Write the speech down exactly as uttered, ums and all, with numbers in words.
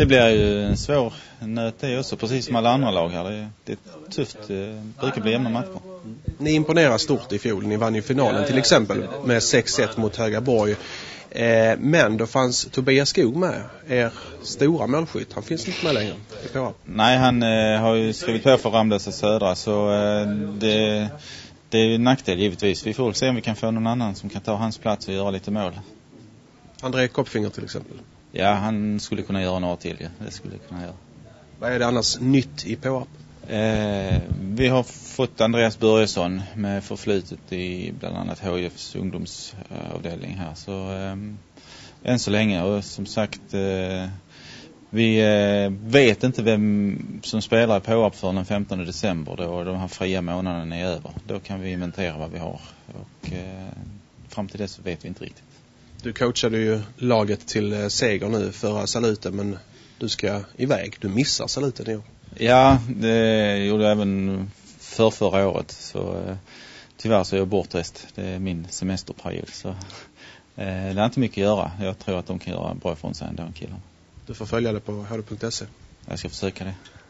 Det blir ju en svår nöt det också, precis som alla andra lag här. Det är, det är tufft, det brukar bli jämna matcher. Ni imponerar stort i fjol, ni vann ju finalen till exempel med sex ett mot Högaborg. Eh, men då fanns Tobias Skog med, er stora målskytt. Han finns inte med längre i Påarp. Nej, han eh, har ju skrivit på för Ramlösa Södra, så eh, det, det är en nackdel givetvis. Vi får se om vi kan få någon annan som kan ta hans plats och göra lite mål. André Koppfinger till exempel. Ja, han skulle kunna göra några till. Ja. Det skulle kunna göra. Vad är det annars nytt i Påarp? Eh, vi har fått Andreas Börjesson med förflutet i bland annat H I F:s ungdomsavdelning här. Så eh, än så länge, och som sagt eh, vi eh, vet inte vem som spelar i Påarp för den femtonde december då de här fria månaden är över. Då kan vi inventera vad vi har, och eh, fram till dess vet vi inte riktigt. Du coachade ju laget till seger nu förra saluten, men du ska iväg. Du missar saluten i år. Ja, det gjorde jag även för förra året. Så eh, tyvärr så är jag bortrest. Det är min semesterperiod. Så eh, det är inte mycket att göra. Jag tror att de kan göra bra ifrån sig ändå, killarna. Du får följa det på h d punkt se. Jag ska försöka det.